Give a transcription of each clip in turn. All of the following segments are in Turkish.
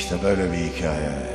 İşte böyle bir hikaye.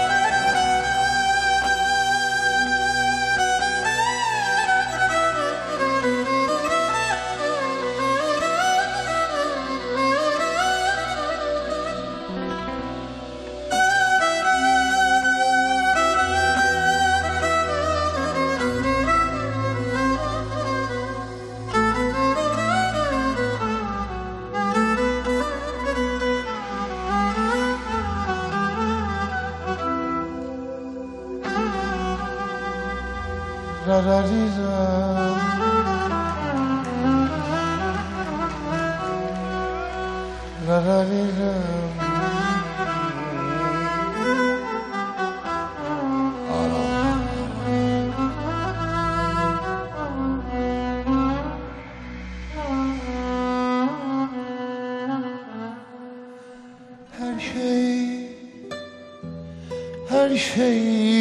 Her şey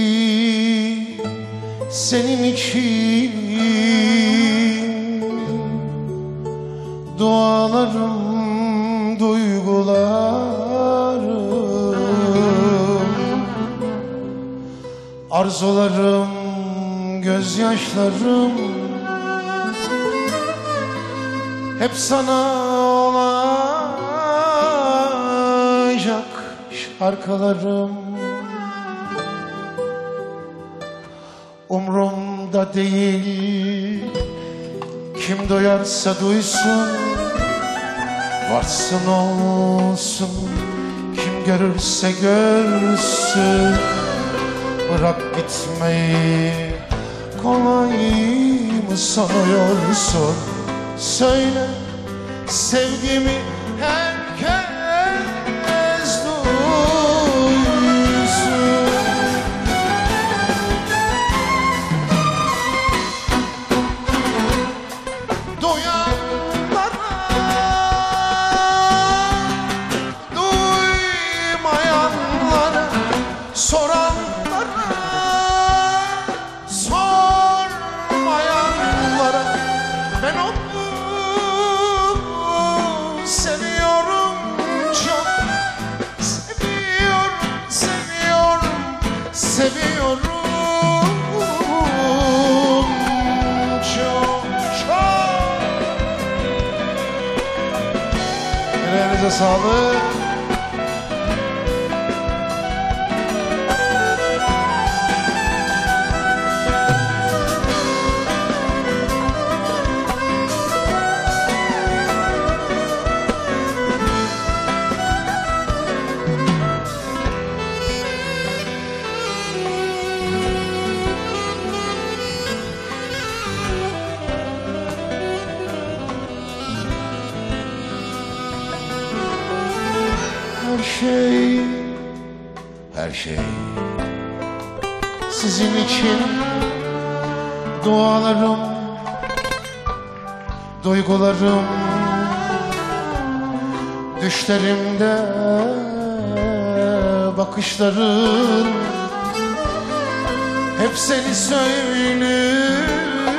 senin için, dualarım, duygularım, arzularım, gözyaşlarım hep sana olacak şarkılarım. Umrumda değil, kim duyarsa duysun, varsın olsun, kim görürse görsün. Bırak gitmeyi, kolay mı sanıyorsun? Söyle sevgimi herkes duysun. Seviyorum çok çok. Yüreğinize sağlık. Her şey sizin için, dualarım, duygularım, düşlerimde bakışların hep seni söylüyor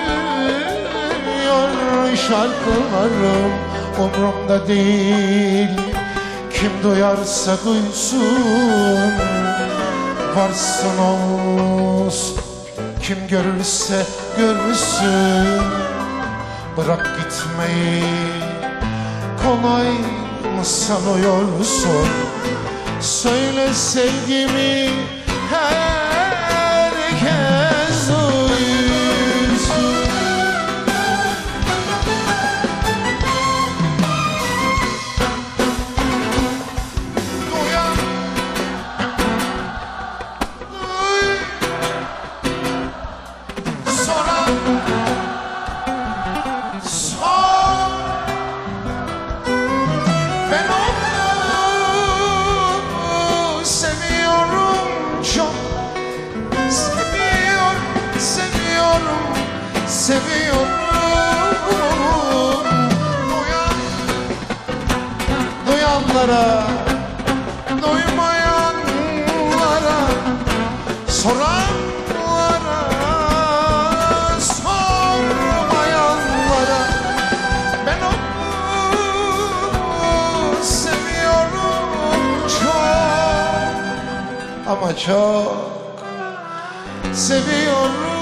şarkılarım. Umrumda değil, kim duyarsa duysun, varsın olsun, kim görürse görsün. Bırak gitmeyi, kolay mı sanıyorsun? Söyle sevgimi herkes duysun. Seviyorum, duyanlara, duymayanlara, soranlara, sormayanlara. Ben onu seviyorum çok. ama çok seviyorum.